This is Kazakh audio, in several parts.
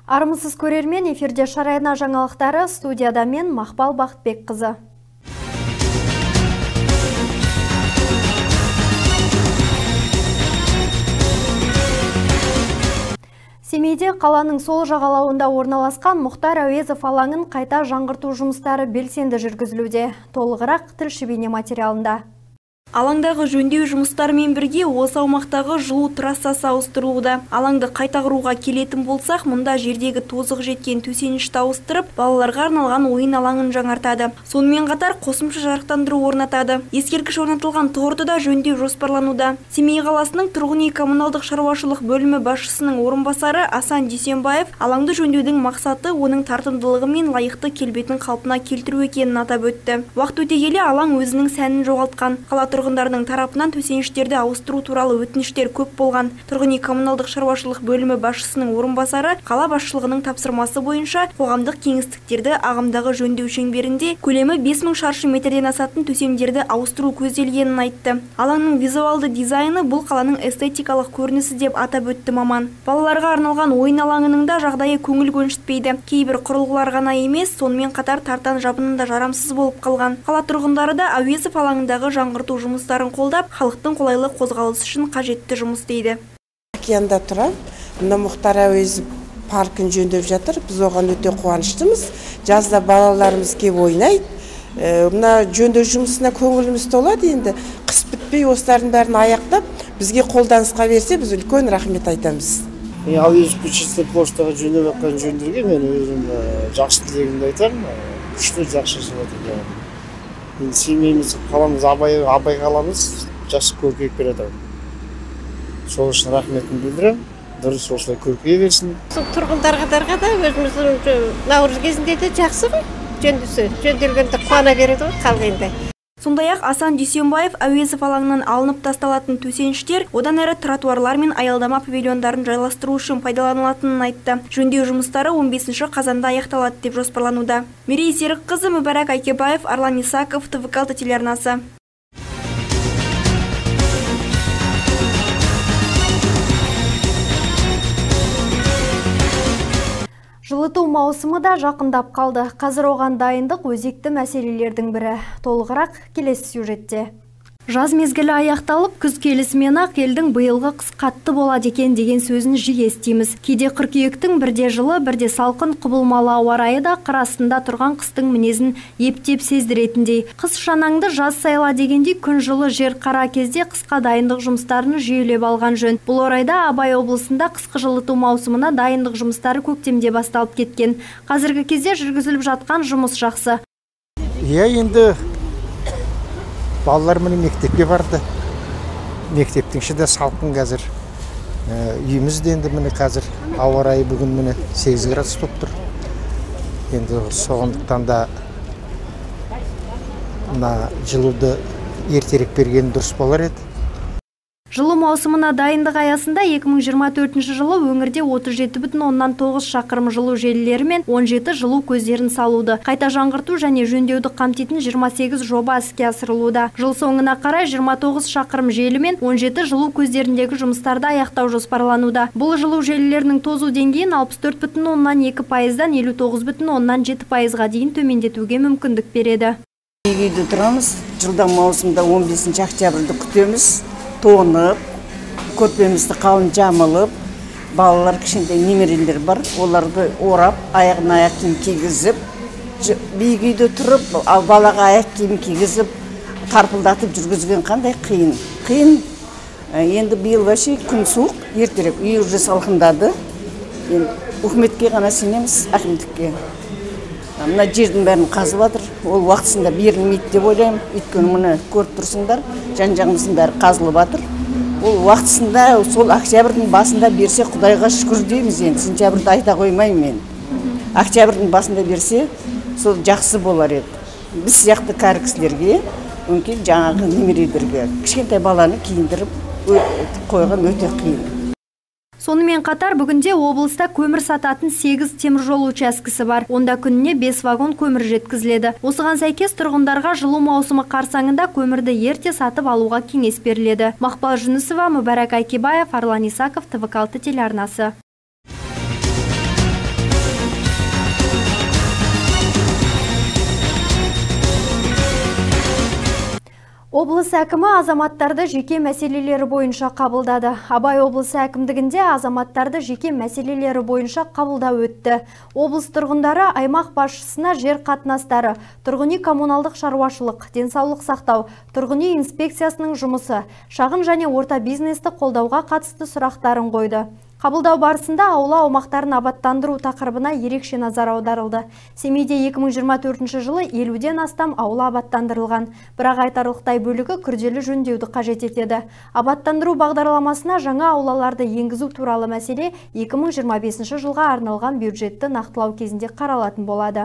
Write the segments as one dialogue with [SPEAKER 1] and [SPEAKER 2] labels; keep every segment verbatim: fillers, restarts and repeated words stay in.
[SPEAKER 1] Армысыз көрермен, эфирде Шарайна жаңалықтары, студияда мен Мақпал Бақытбек қызы. Семейде қаланың сол жағалауында орналасқан Мұхтар Әуезов алаңын қайта жаңғырту жұмыстары белсенді жүргізілуде. Толығырақ тілші бейне материалында.
[SPEAKER 2] Алаңдағы жөндеу жұмыстарымен бірге осы аумақтағы жылу трассасы ауыстырылуда. Алаңды қайта құруға келетін болсақ, мұнда жердегі тозығы жеткен төсенішті ауыстырып, балаларға арналған ойын алаңын жаңартады. Сонымен қатар қосымша жарықтандыру орнатады. Ескерткіш орнатылған тұғырды да жөндеу жоспарлануда. Семей қаласының тұрғын үй коммуналдық шаруашылық бөлімі басшысының орынбасары Асан Дүйсенбаев алаңды жөндеудің мақсаты оның тартымдылығы мен лайықты келбетін қалпына келтіру екенін атап өтті. Уақыт өте келе алаң өзінің сәнін жоғалтқан. Қала тұрғындарының тарапынан төсеніштерді ауыстыру туралы өтініштер көп болған. Тұрғын үй коммуналдық шаруашылық бөлімі басшысының орынбасары қала басшылығының тапсырмасы бойынша қоғамдық кеңістіктерді ағымдағы жөндеу шеңберінде көлемі бес мың шаршы метрден асатын төсемдерді ауыстыру көзделгенін айтты. Алаңның визуалды дизайны бұл қаланың эстетикалық көрінісі деп атап өтті маман. Балаларға арналған ойын алаңының да жағдайы көңіл көншітпейді. Кейбір құрылғылар ғана емес, сонымен қатар тартан жабынында жарамсыз болып қалған. Қала тұрғындары да Әуезов алаңындағы жаңғырту жұмыстарын қолдап, халықтың қолайлы қозғалысы үшін қажетті жұмыс дейді.
[SPEAKER 3] Океанда тұрам, мына Мұхтар Әуезов паркін жөндеп жатыр. Біз оған өте қуаныштымыз. Жазда балаларымыз кеп ойнайды. Мына жөндеу жұмысына көңіліміз толады. Енді қыс бітпей осылардың бәрін аяқтап, бізге қолданысқа берсе, біз үлкен рахмет айтамыз.
[SPEAKER 4] Әуезов көшесінде поштаға жөндеп жатқан жөндерге мен өзім жақсы тілегімді айтамын. Күшті жақсы жасап Семейіміз, қаламыз абай, абай қаламыз жақсы көркейіп береді. Сол үшін рахметін білдірем. Дұрыс осылай көркейе берсін.
[SPEAKER 5] Тұрғындарға да өзіміздің наурыз кезінде де жақсы ғой. Жөндісі, жөнделгенде қуана береді ғой қалғанда.
[SPEAKER 2] Сондай-ақ Асан Дүйсенбаев Әуезов алаңынан алынып тасталатын төсеніштер одан әрі тротуарлар мен аялдама павильондарын жайластыру үшін пайдаланылатынын айтты. Жөндеу жұмыстары он бесінші қазанда аяқталады деп жоспарлануда. Мерей Серікқызы, Мүбәрак Айкебаев, Арлан Исаков, Т В К телеарнасы.
[SPEAKER 1] Жылыту маусымы да жақындап қалды. Қазір оған дайындық өзекті мәселелердің бірі. Толығырақ келесі сюжетте. Жаз мезгілі аяқталып, күз келісімен ақ елдің биылғы қыс қатты болады екен деген сөзін жиі естиміз. Кейде қыркүйектің бірде жылы, бірде салқын құбылмалы ауа райы да қыр астында тұрған қыстың мінезін ептеп сездіретіндей. Қыс шанаңды жаз сайла дегендей күн жылы жер қара кезде қысқа дайындық жұмыстарын жүйелеп алған жөн. Бұл орайда Абай облысында қысқы жылыту маусымына дайындық жұмыстары көктемде басталып кеткен. Қазіргі кезде жүргізіліп жатқан жұмыс жақсы.
[SPEAKER 6] Иә, енді балалар міне мектепке барды. Мектептің іші де салқын қазір. Үйімізде енді міне қазір ауа райы бүгін міне сегіз градус болып тұр. Енді соғындықтан да мына жылуды ертерек берген дұрыс болар еді.
[SPEAKER 1] Жылу маусымына дайындық аясында екі мың жиырма төртінші жылы өңірде отыз жеті бүтін оннан тоғыз шақырым жылу желілері мен он жеті жылу көздерін салуды. Қайта жаңғырту және жөндеуді қамтитын жиырма сегіз жоба іске асырылуда. Жыл соңына қарай жиырма тоғыз шақырым желі мен он жеті жылу көздеріндегі жұмыстарды аяқтау жоспарлануда. Бұл жылу желілерінің тозу деңгейін алпыс төрт бүтін оннан екі пайыздан елу тоғыз бүтін оннан жеті пайызға дейін төмендетуге мүмкіндік береді.
[SPEAKER 7] Үйде тұрамыз. Жылдан маусымда он бесінші октябрьді күтеміз. Тоңып, көрпемізді қалын жамылып, балалар кішкентай немерелер бар, оларды орап, аяғына аяқ киім кигізіп, биік үйде тұрып, ал балаға аяқ киім кигізіп, тарпылдатып жүргізген қандай қиын. Қиын, енді биыл вообще күн суық, ертерек үй уже салқындады. Үкіметке ғана сенеміз, әкімдікке. Мына жердің бәрін қазып жатыр, ол уақытысында берілмейді деп ойлаймын. Өйткені мұны көріп тұрсыңдар, жан-жағымыздың бәрі қазылып жатыр. Ол уақытысында сол октябрьдің басында берсе, Құдайға шүкір дейміз енді. Сентябрьді айта қоймаймын мен. Октябрьдің басында берсе, сол жақсы болар еді. Біз сияқты кәрі кісілерге, мүмкін жаңағы немерелерге кішкентай баланы киіндіріп қойған өте қиын.
[SPEAKER 1] Сонымен қатар бүгінде облыста көмір сататын сегіз теміржол учаскесі бар. Онда күніне бес вагон көмір жеткізіледі. Осыған сәйкес тұрғындарға жылу маусымы қарсаңында көмірді ерте сатып алуға кеңес беріледі. Мақпал Жүнісова, Мүбәрак Айкебаев, Арлан Исаков, Т В К телеарнасы. Облыс әкімі азаматтарды жеке мәселелері бойынша қабылдады. Абай облысы әкімдігінде азаматтарды жеке мәселелері бойынша қабылдау өтті. Облыс тұрғындары аймақ басшысына жер қатынастары, тұрғын үй коммуналдық шаруашылық, денсаулық сақтау, тұрғын үй инспекциясының жұмысы, шағын және орта бизнесті қолдауға қатысты сұрақтарын қойды. Қабылдау барысында аула аумақтарын абаттандыру тақырыбына ерекше назар аударылды. Семейде екі мың жиырма төртінші жылы елуден астам аула абаттандырылған. Бірақ айтарлықтай бөлігі күрделі жөндеуді қажет етеді. Абаттандыру бағдарламасына жаңа аулаларды енгізу туралы мәселе екі мың жиырма бесінші жылға арналған бюджетті нақтылау кезінде қаралатын болады.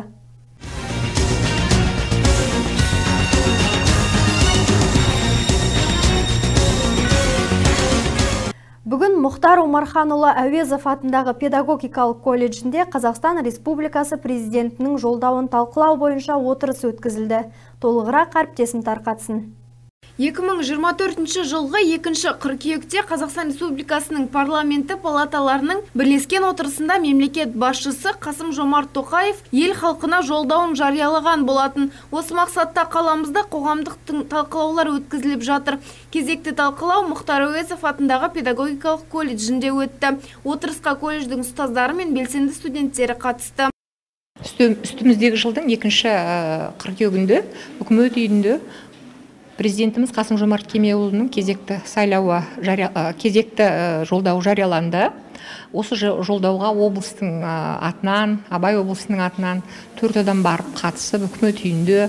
[SPEAKER 1] Бүгін Мұхтар Омарханұлы Әуезов атындағы педагогикалық колледжінде Қазақстан Республикасы президентінің жолдауын талқылау бойынша отырыс өткізілді. Толығырақ әріптесім тарқатсын.
[SPEAKER 2] екі мың жиырма төртінші жылғы екінші қыркүйекте Қазақстан Республикасының парламенті палаталарының бірлескен отырысында мемлекет басшысы Қасым-Жомарт Тоқаев ел халқына жолдауын жариялаған болатын. Осы мақсатта қаламызда қоғамдық талқылаулар өткізіліп жатыр. Кезекті талқылау Мұхтар Әуезов атындағы педагогикалық колледжінде өтті. Отырысқа колледждің ұстаздары мен белсенді студенттері қатысты.
[SPEAKER 8] Үстіміздегі жылдың екінші қыркүйегінде үкімет үйінде президентіміз Қасым-Жомарт Кемелұлының кезекті сайлауы кезекті жолдауы жарияланды. Осы жолдауға облыстың атынан, Абай облысының атынан төрт адам барып қатысып, үкімет үйінде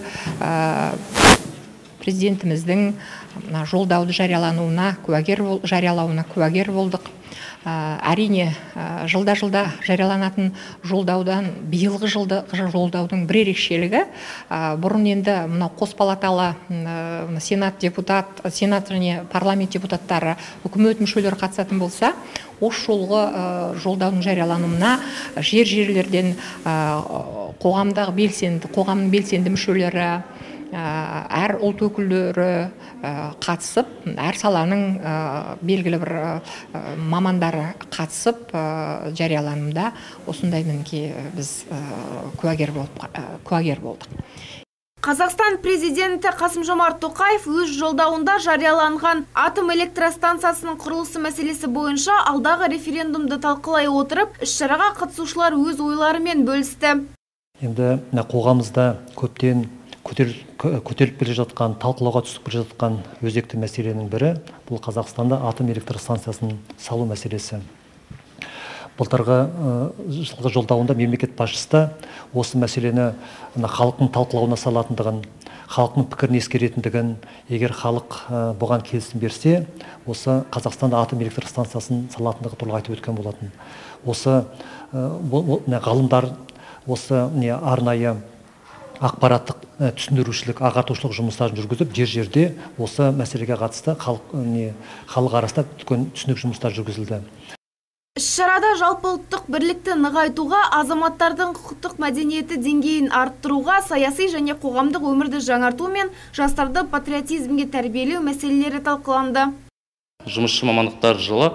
[SPEAKER 8] президентіміздің жолдауды жариялануына куәгер жариялауына куәгер болдық. Әрине, жылда-жылда жарияланатын жолдаудан биылғы жылды жолдаудың бір ерекшелігі, бұрын енді мынау қос палаталы сенат депутат, сенат және парламент депутаттары, үкімет мүшелері қатысатын болса, осы жолғы жолдаудың жариялануына жер-жерлерден қоғамдағы белсенді, қоғамның белсенді мүшелері, әр ұлт өкілдері қатысып, әр саланың белгілі бір мамандары қатысып жарияланымда осындай мінекей біз куәгер болдық.
[SPEAKER 2] Қазақстан президенті Қасым-Жомарт Тоқаев өз жолдауында жарияланған атом электростанциясының құрылысы мәселесі бойынша алдағы референдумды талқылай отырып, іс-шараға қатысушылар өз ойларымен бөлісті.
[SPEAKER 9] Енді қоғамымызда көптен көтеріліп келе жатқан, талқылауға түсіп келе жатқан өзекті мәселенің бірі бұл Қазақстанда атом электростанциясын салу мәселесі. Былтырғы жылғы жолдауында мемлекет басшысы осы мәселені халықтың талқылауына салатындығын, халықтың пікірін ескеретіндігін, егер халық бұған келісім берсе, осы Қазақстанда атом электростанциясын салатындығы туралы айтып өткен болатын. Осы ғалымдар осы арнайы ақпараттық түсіндірушілік, ағартушылық жұмыстарын жүргізіп, жер-жерде осы мәселеге қатысты халық арасында үлкен түсінік жұмыстар жүргізілді.
[SPEAKER 2] Іс-шарада жалпы ұлттық бірлікті нығайтуға, азаматтардың құқықтық мәдениеті деңгейін арттыруға, саяси және қоғамдық өмірді жаңарту мен жастарды патриотизмге тәрбиелеу мәселелері талқыланды.
[SPEAKER 10] Жұмысшы мамандықтар жылы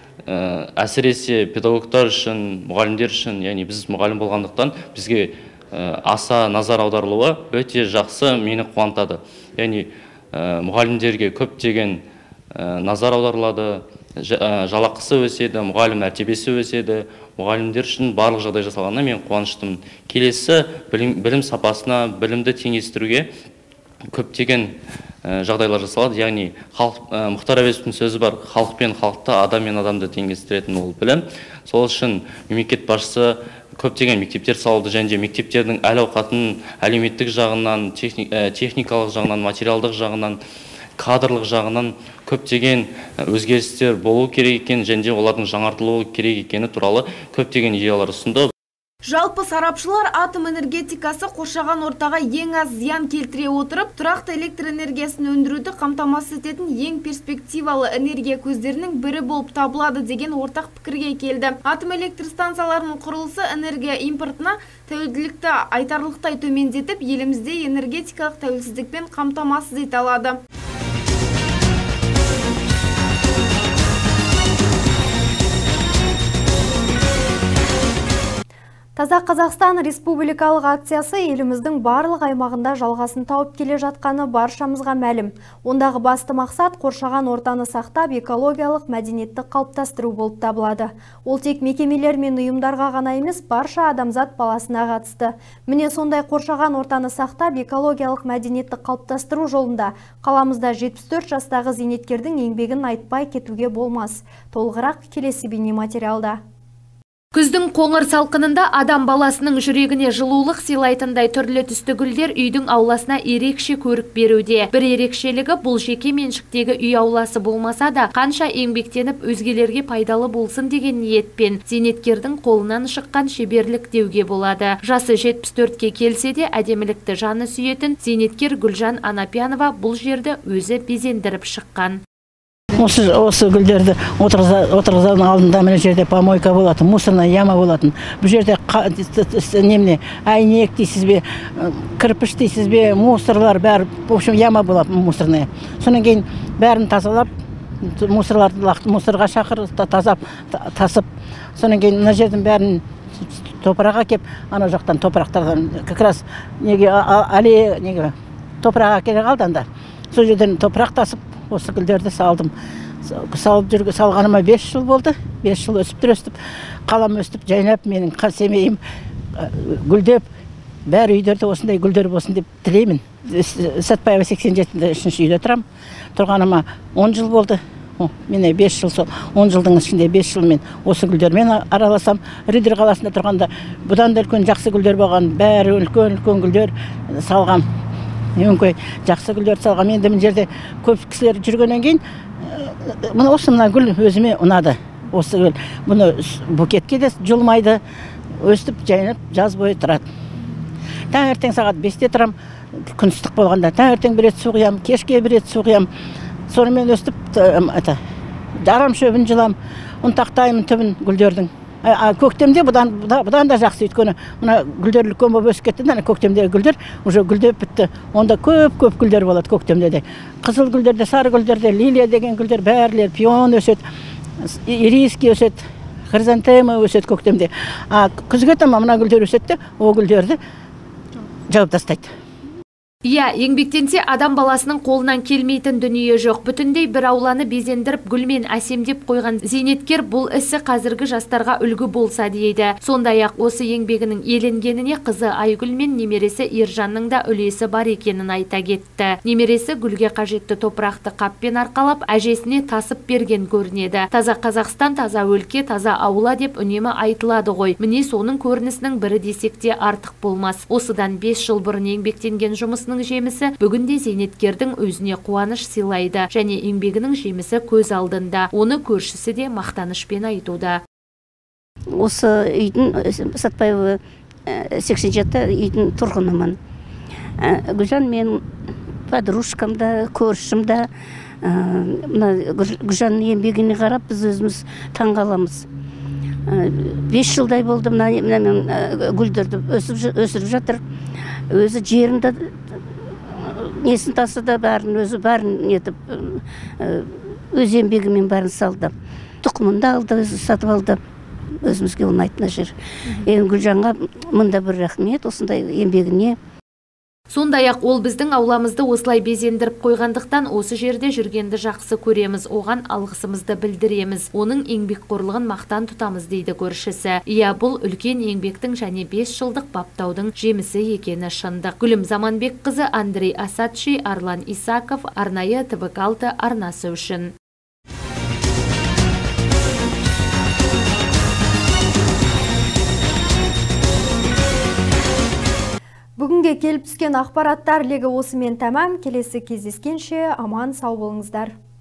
[SPEAKER 10] әсіресе педагогтар үшін, мұғалімдер үшін, яғни біз мұғалім болғандықтан бізге аса назар аударылуы өте жақсы, мені қуантады. Яғни мұғалімдерге көптеген назар аударылады, жалақысы өседі, мұғалім мәртебесі өседі, мұғалімдер үшін барлық жағдай жасалғанына мен қуаныштымын. Келесі білім сапасына, білімді теңестіруге көптеген жағдайлар жасалады. Яғни Мұхтар Әуезовтың сөзі бар, халық пен халықты, адам мен адамды теңестіретін ол білім. Сол үшін мемлекет басшысы көптеген мектептер салды, және мектептердің әл-ауқатын әлеуметтік жағынан, техникалық жағынан, материалдық жағынан, кадрлық жағынан көптеген өзгерістер болу керек екен, және олардың жаңартылуы керек екені туралы көптеген идеялар ұсынды.
[SPEAKER 2] Жалпы сарапшылар атом энергетикасы қоршаған ортаға ең аз зиян келтіре отырып, тұрақты электр энергиясын өндіруді қамтамасыз ететін ең перспективалы энергия көздерінің бірі болып табылады деген ортақ пікірге келді. Атом электр станцияларының құрылысы энергия импортына тәуелділікті айтарлықтай төмендетіп, елімізде энергетикалық тәуелсіздікпен қамтамасыз ете алады.
[SPEAKER 1] Таза Қазақстан республикалық акциясы еліміздің барлық аймағында жалғасын тауып келе жатқаны баршамызға мәлім. Ондағы басты мақсат қоршаған ортаны сақтап, экологиялық мәдениетті қалыптастыру болып табылады. Ол тек мекемелер мен ұйымдарға ғана емес, барша адамзат баласына қатысты. Міне сондай қоршаған ортаны сақтап, экологиялық мәдениетті қалыптастыру жолында қаламызда жетпіс төрт жастағы зейнеткердің еңбегін айтпай кетуге болмас. Толығырақ келесі бейнематериалда.
[SPEAKER 11] Күздің қоңыр салқынында адам баласының жүрегіне жылулық сыйлайтындай түрлі түсті гүлдер үйдің ауласына ерекше көрік беруде. Бір ерекшелігі бұл жеке меншіктегі үй ауласы болмаса да, қанша еңбектеніп өзгелерге пайдалы болсын деген ниетпен зейнеткердің қолынан шыққан шеберлік деуге болады. Жасы жетпіс төртке келсе де әдемілікті жаны сүйетін зейнеткер Гүлжан Анапьянова бұл жерді өзі безендіріп шыққан.
[SPEAKER 12] Осы, осы гүлдерді отырғызудың алдында мына жерде помойка болатын, мусорная яма болатын. Бұл жерде немне әйнек дейсіз бе, кірпіш дейсіз бе, мусорлар бәрі, в общем, яма болатын мусорная. Содан кейін бәрін тазалап, мусорларды мусорға шақыр, тазап, тасып. Содан кейін мына жердің бәрін топыраға кеп, ана жақтан топырақтардан, как раз неге аллея неге топыраға келе қалды анда. Сол жерден топырақ тасып, осы гүлдерді салдым. Салып жүргі салғаныма бес жыл болды. бес жыл өсіп өстіп, қалам өстіп, жайнап, менің семейім гүлдеп, бәрі үйдерді осындай гүлдер болсын деп тілеймін. Сәтбаева сексен жеті үшінші үйде тұрам. Тұрғаныма он жыл болды. Мене бес жыл сол, он жылдың ішінде бес жыл мен осы гүлдермен араласам. Ридер қаласында тұрғанда бұдан да үлкен жақсы гүлдер болған, бәрі үлкен-үлкен гүлдер салғам. Өңкөй жақсы гүлдер салғам. Енді мына жерде көп кісілер жүргеннен кейін, мұны осы мына гүл өзіме ұнады. Осы гүл, бұны букетке де жұлмайды, өстіп, жайнап, жаз бойы тұрады. Таңертең сағат бесте тұрам, күн ыстық болғанда, таңертең бір рет су құям, кешке бір рет су құям. Сонымен өстіп, жарам шөбін жылам, ұнтақтаймын түбін гүлдердің. Көктемде бұдан, бұдан да жақсы өйткені, мына гүлдер үлкен болып өсіп кетті, көктемдегі гүлдер уже гүлдеп бітті. Онда көп-көп гүлдер болады көктемде де. Қызыл гүлдерде, сары гүлдерде, лилия деген гүлдер бәрлер, пион өсет, ириски өсет, хризантема өсет көктемде. А күзге таман мына гүлдер өсетті, о гүлдерді жауып тастайды.
[SPEAKER 11] Иә, еңбектенсе адам баласының қолынан келмейтін дүние жоқ. Бүтіндей бір ауланы безендіріп, гүлмен әсемдеп қойған зейнеткер бұл ісі қазіргі жастарға үлгі болса дейді. Сондай-ақ осы еңбегінің еленгеніне қызы Айгүл мен немересі Ержанның да үлесі бар екенін айта кетті. Немересі гүлге қажетті топырақты қаппен арқалап, әжесіне тасып берген көрінеді. Таза Қазақстан, таза өлке, таза аула деп үнемі айтылады ғой. Міне соның көрінісінің бірі десек те артық болмас. Осыдан бес жыл бұрын еңбектенген жұмысының жемісі бүгінде зейнеткердің өзіне қуаныш сыйлайды және еңбегінің жемісі көз алдында. Оны көршісі де мақтанышпен айтуда.
[SPEAKER 13] Осы үйдің Сәтбаева сексен жеті үйдің тұрғынымын. Гүлжан мен подружкам да, көршім да, Гүлжан еңбегіне қарап біз өзіміз таңғаламыз. Бес жылдай болды мына гүлдерді өсіріп жатыр. Өзі жерінде несін тасыда бәрін, өзі бәрін етіп, өз еңбегімен бәрін салды. Тұқымында алды, өзі сатып алды, өзімізге ұнайтын жер. Ең Гүлжанға мында бір рахмет, осындай еңбегіне.
[SPEAKER 11] Сондай-ақ ол біздің ауламызды осылай безендіріп қойғандықтан осы жерде жүргенді жақсы көреміз, оған алғысымызды білдіреміз. Оның еңбекқорлығын мақтан тұтамыз дейді көршісі. Иә, бұл үлкен еңбектің және бес жылдық баптаудың жемісі екені шындық. Гүлім Заманбекқызы, Андрей Асадши, Арлан Исаков, арнайы Т В К алты арнасы үшін.
[SPEAKER 1] Бүгінге келіп түскен ақпараттар легі осымен тәмам. Келесі кездескенше аман сау болыңыздар.